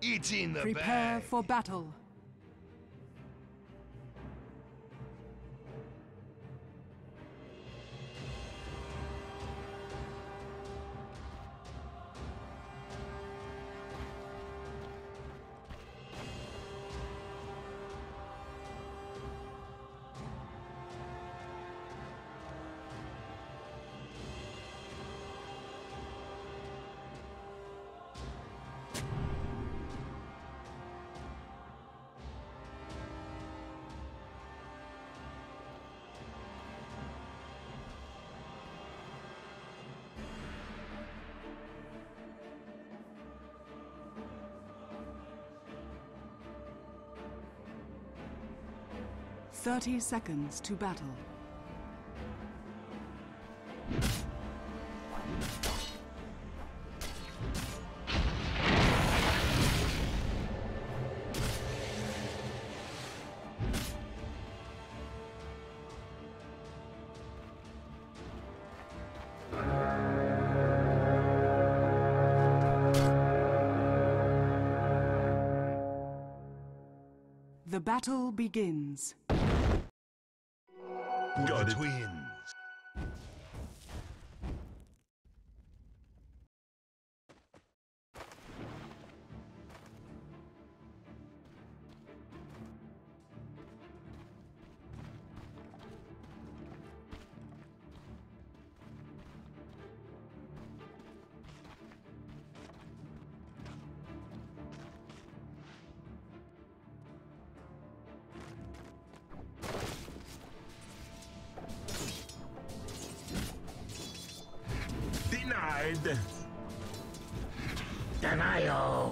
It's in the Prepare bag. for battle. "30 seconds to battle. The battle begins. Got twins. Denied. Denial.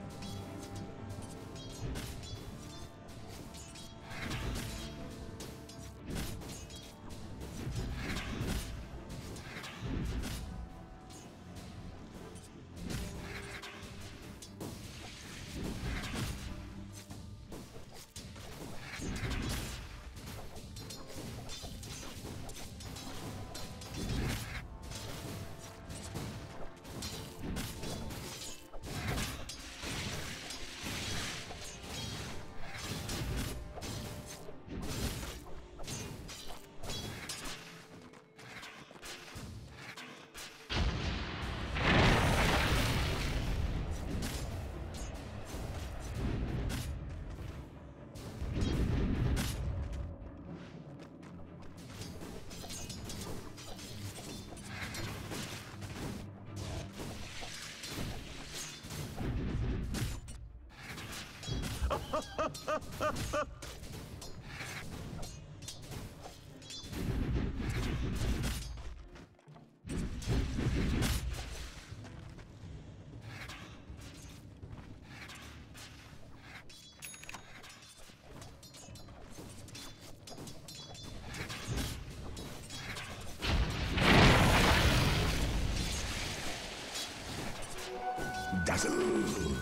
Dazzle.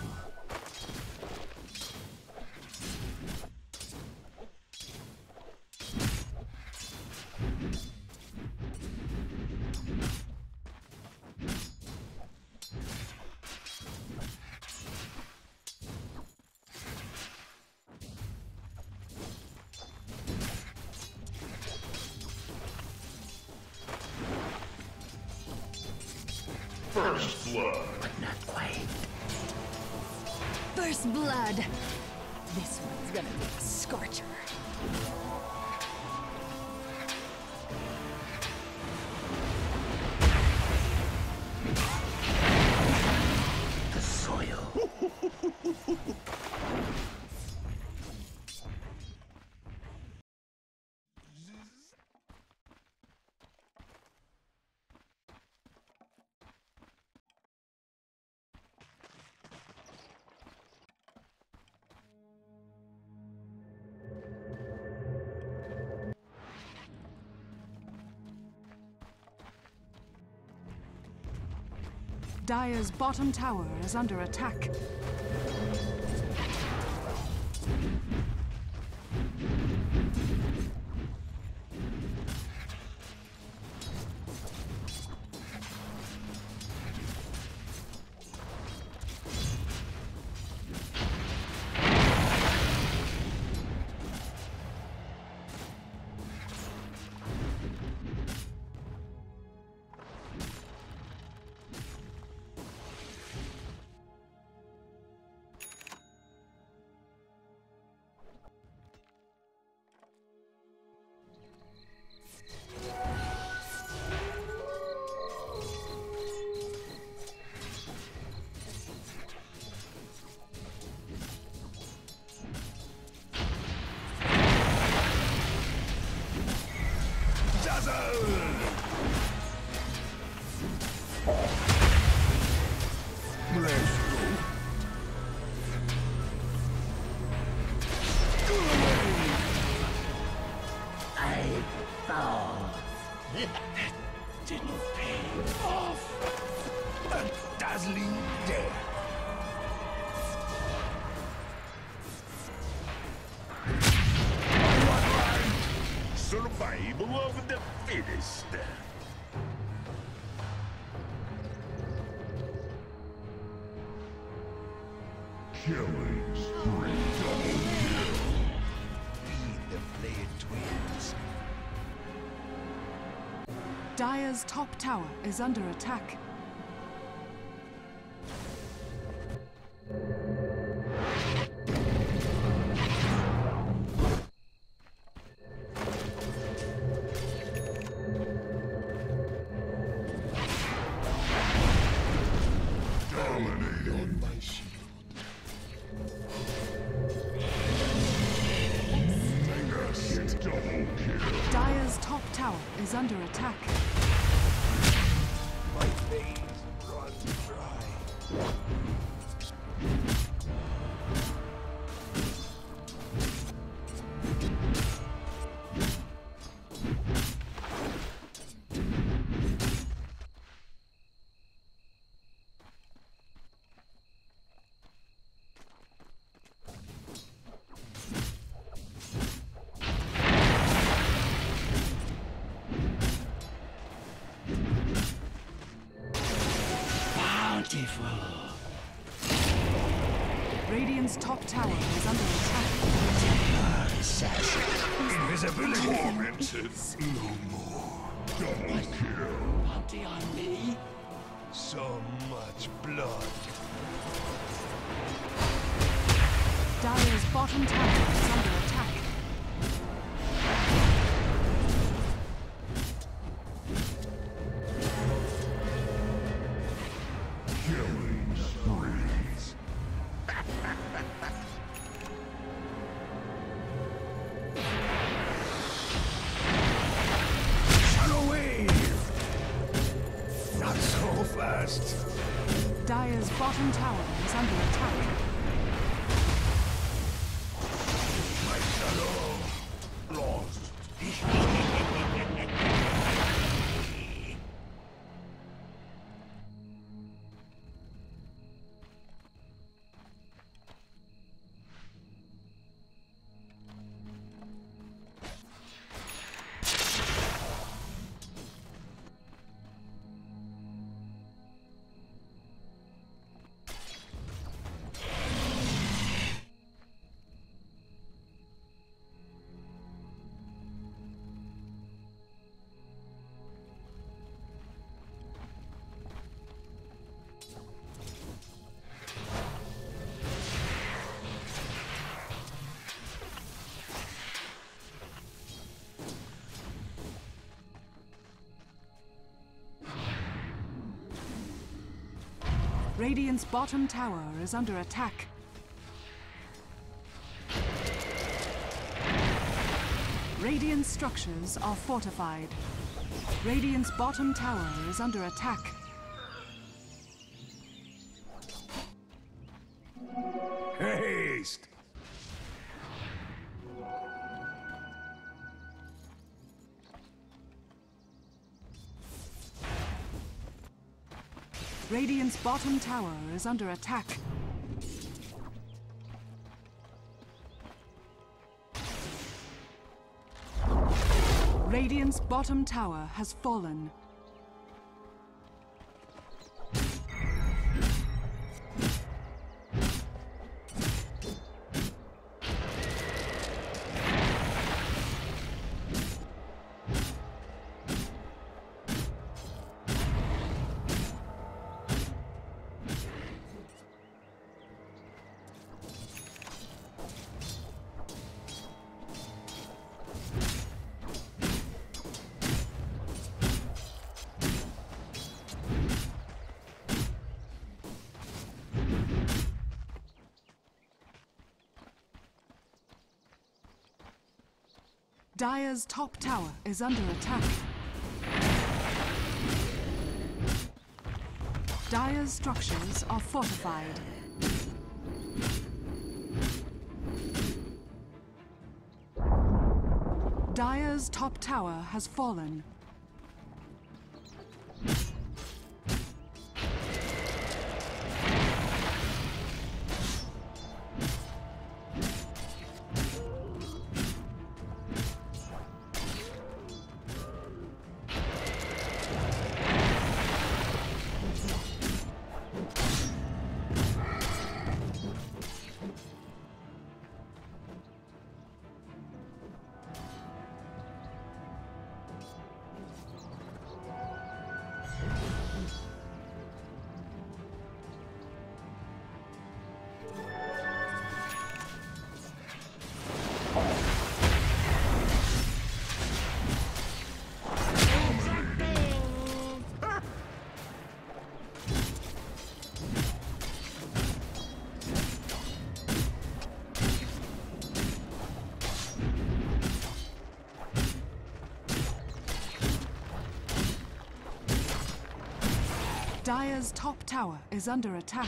First blood. But not quite. First blood. This one's gonna be a scorcher. The soil. Dire's bottom tower is under attack. Let's go. I fall. That didn't pay off. A dazzling death. Survival of the fittest. Killing spree, double kill. Feed the Blade Twins. Dire's top tower is under attack. Dominating my shield. Double kill. Dire's top tower is under attack. My veins run dry. Radiant's top tower is under attack. Invisibility. Tormented. No more. Double kill. Bounty on me? So much blood. Dire's bottom tower is under attack. Killing sprees. Shadow wave. Not so fast. Dire's bottom tower is under attack. My shadow lost. Radiant's bottom tower is under attack. Radiant structures are fortified. Radiant's bottom tower is under attack. Haste. Radiant's bottom tower is under attack. Radiant's bottom tower has fallen. Dire's top tower is under attack. Dire's structures are fortified. Dire's top tower has fallen. Dire's top tower is under attack.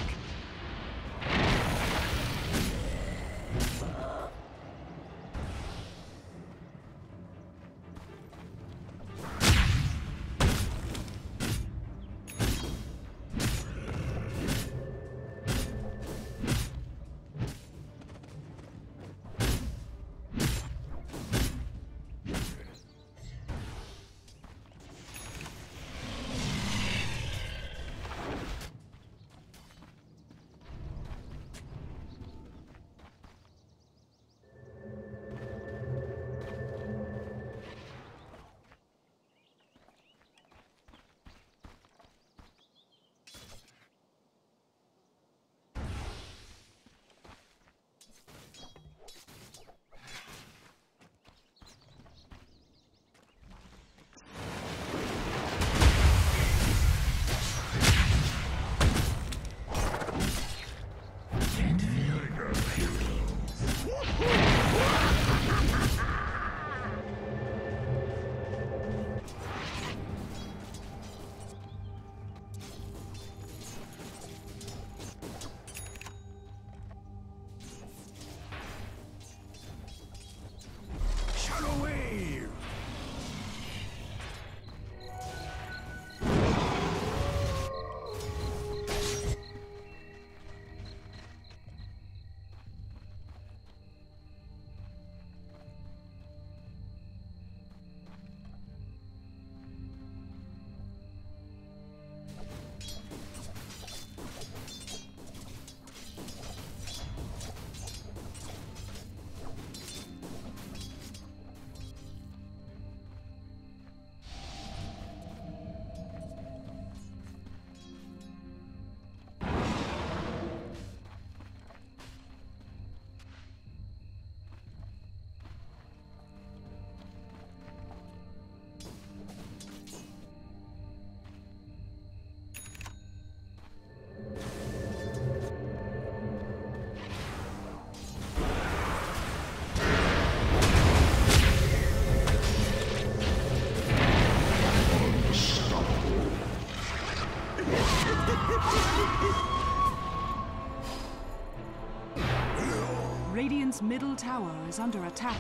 Radiant's middle tower is under attack.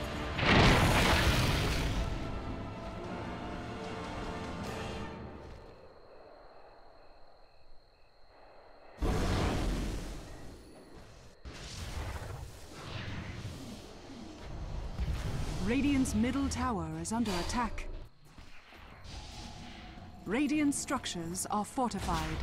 Radiant's middle tower is under attack. Radiant structures are fortified.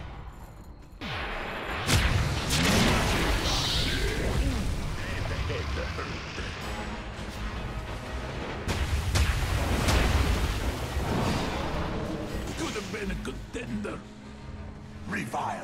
Could have been a contender. Reviled.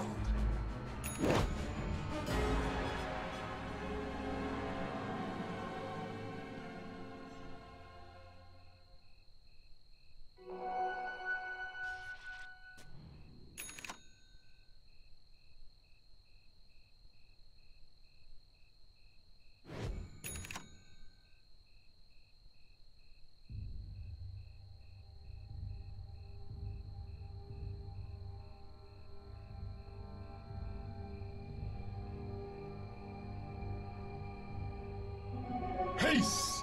Haste!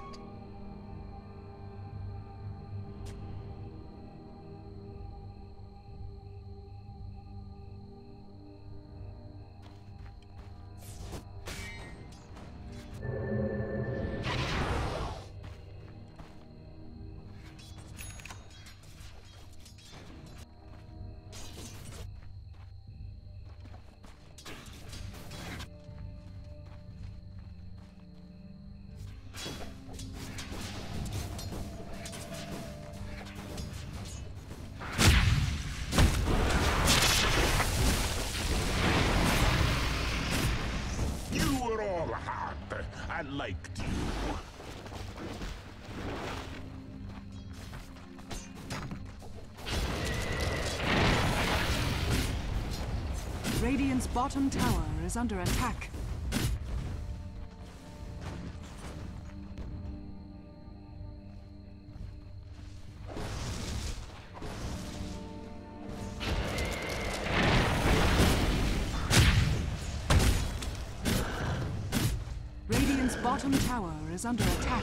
I liked you. Radiant's bottom tower is under attack. Radiant's bottom tower is under attack.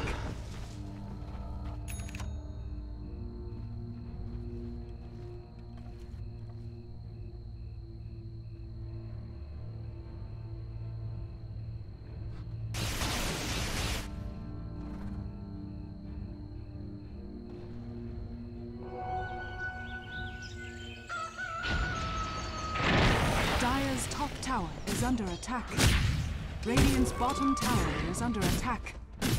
Dire's top tower is under attack. Radiant's bottom tower is under attack.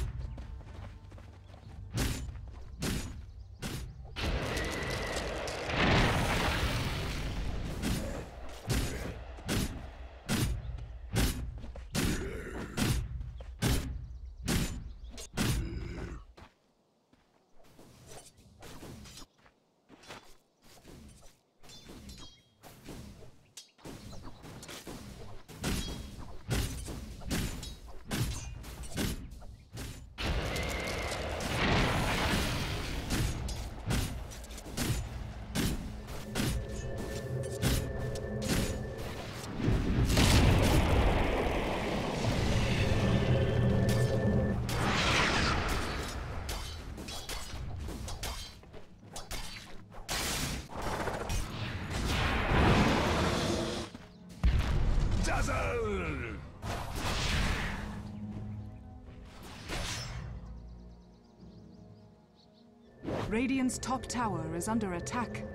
Radiant's top tower is under attack.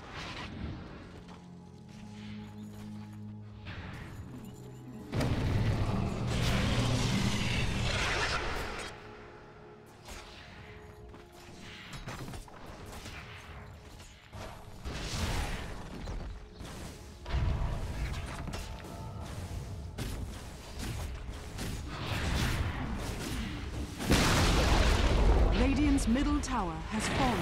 Radiant's middle tower has fallen.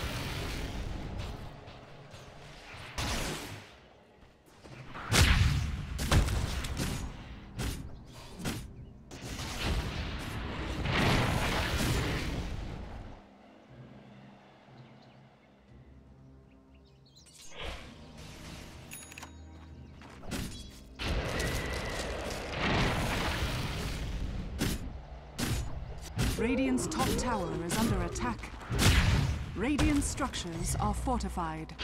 Radiant's top tower is under attack. Radiant structures are fortified.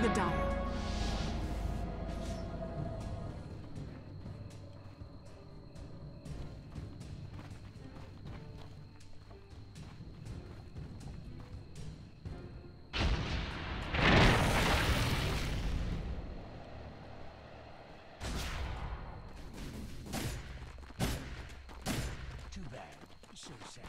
the Dire. Too bad. So sad.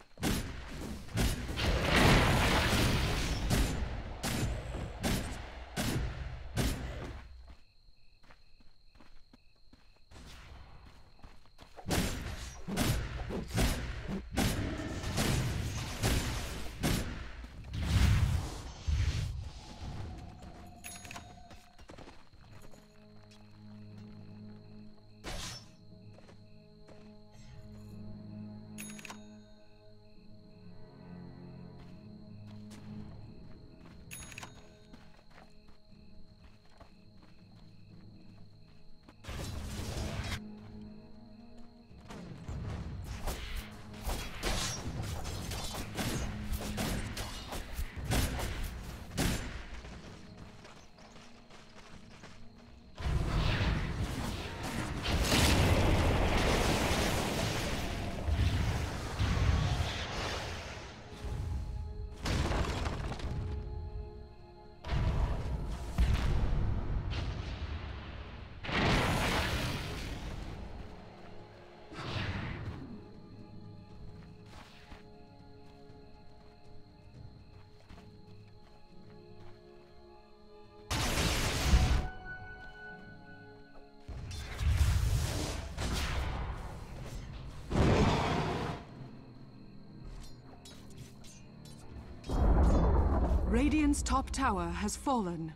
Radiant's top tower has fallen.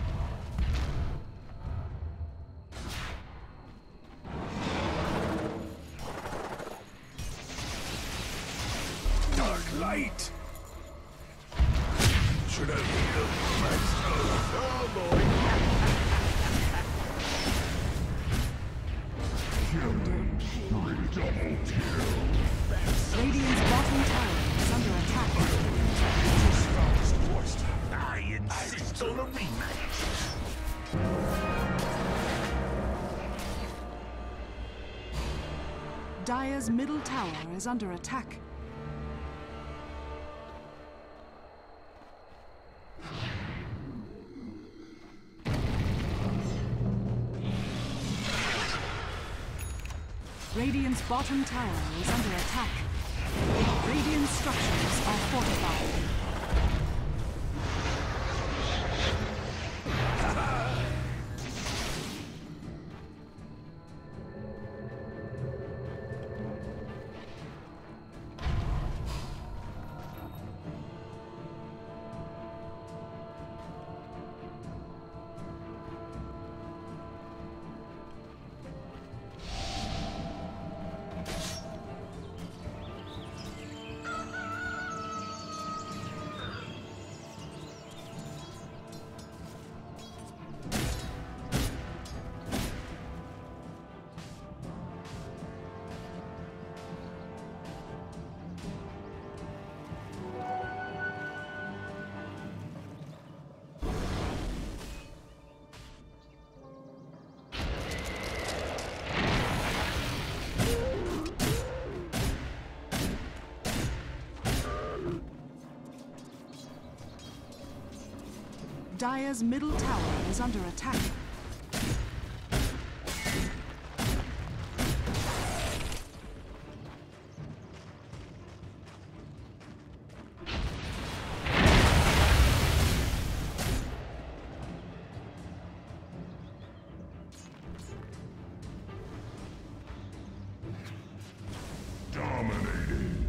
Dark light! Should I heal myself? Oh boy! Double kill! Radiant's bottom tower is under attack. I insist on a rematch! Dire's middle tower is under attack. Radiant's bottom tower is under attack. Radiant structures are fortified. Dire's middle tower is under attack. Dominating!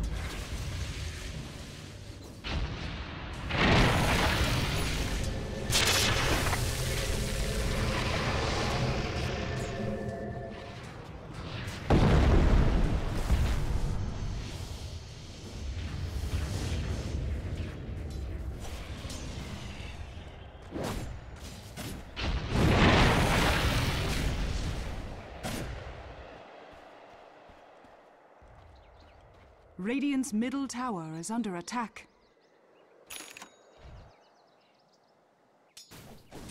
Radiant's middle tower is under attack.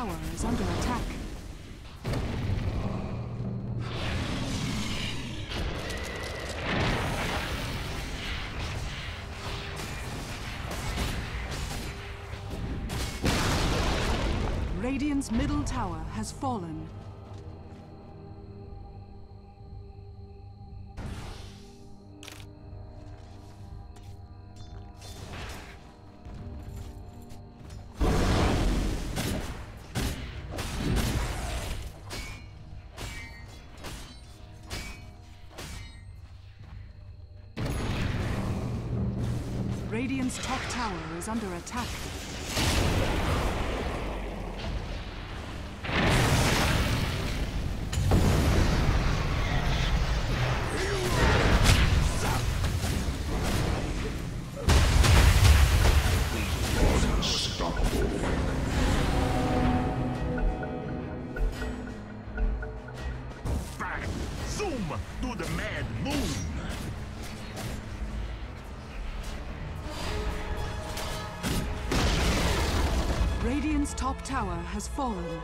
tower is under attack. Radiant's middle tower has fallen. Radiant's top tower is under attack. Zoom to the mad moon! Radiant's top tower has fallen.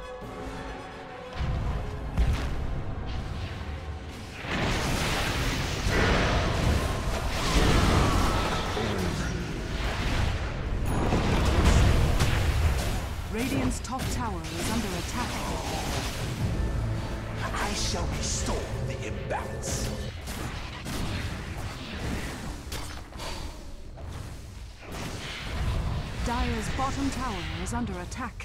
Radiant's top tower is under attack. I shall restore the imbalance. Dire's bottom tower is under attack.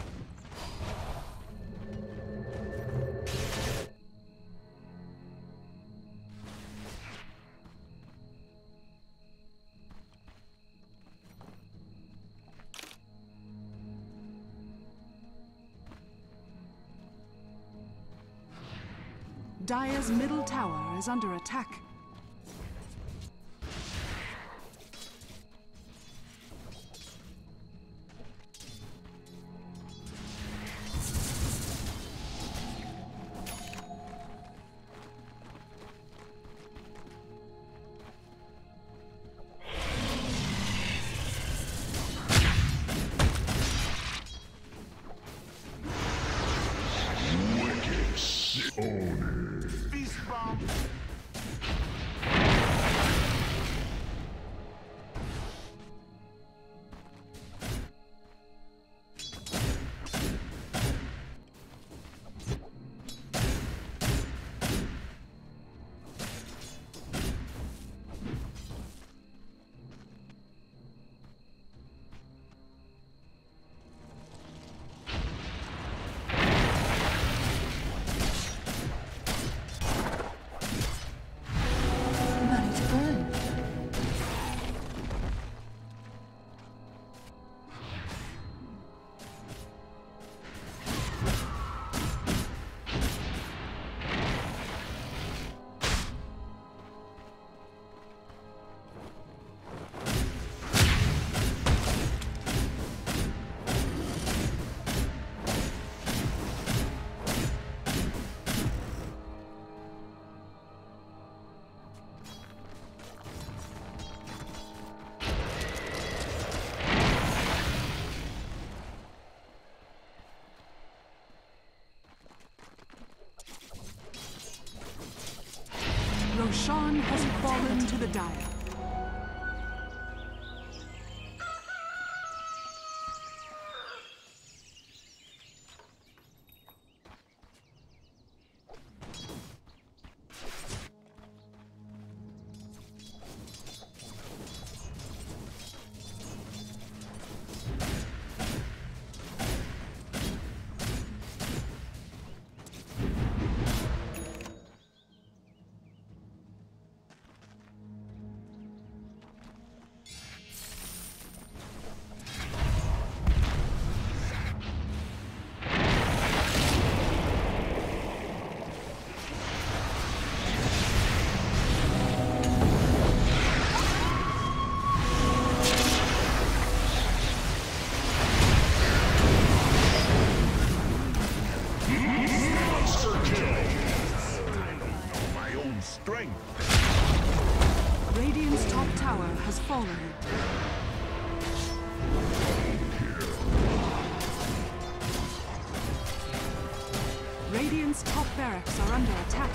Dire's middle tower is under attack. Beast bomb! Money to burn. Roshan has fallen to the Dire. Radiant's top tower has fallen. Radiant's top barracks are under attack.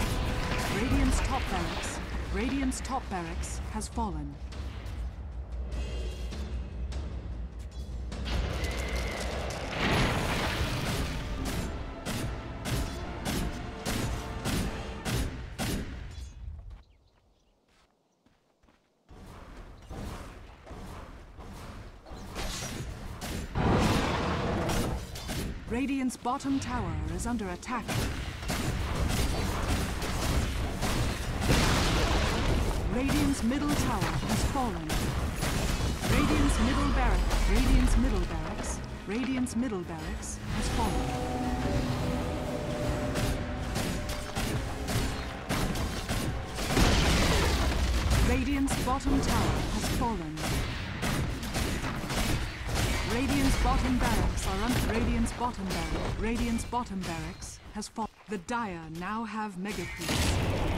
Radiant's top barracks has fallen. Radiant's bottom tower is under attack. Radiant's middle tower has fallen. Radiant's middle barracks has fallen. Radiant's bottom tower has fallen. Radiant's bottom barracks are under Radiant's bottom barracks has fallen. The Dire now have mega creeps.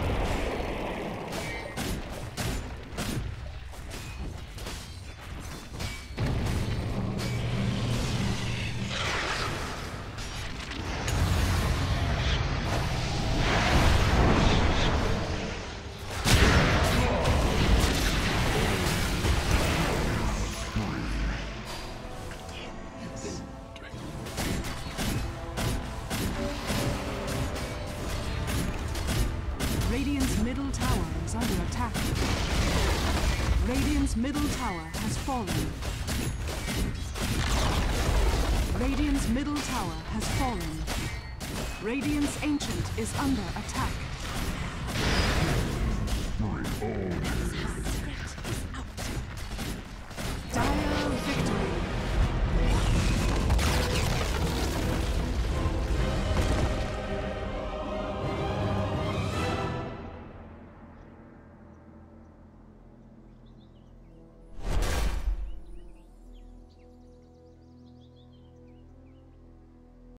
Radiant's middle tower is under attack. Radiant's middle tower has fallen. Radiant's middle tower has fallen. Radiant's Ancient is under attack.